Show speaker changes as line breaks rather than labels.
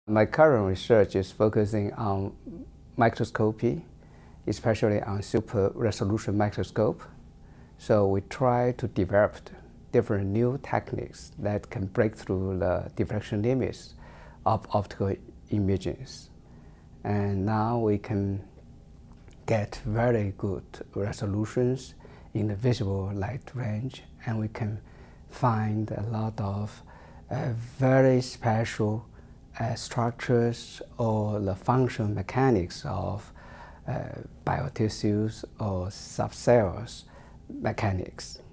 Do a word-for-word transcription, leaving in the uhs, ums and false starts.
My current research is focusing on microscopy, especially on super resolution microscope. So we try to develop different new techniques that can break through the diffraction limits of optical images. And now we can get very good resolutions in the visible light range, and we can find a lot of uh, very special Uh, structures or the function mechanics of uh, biotissues or subcells mechanics.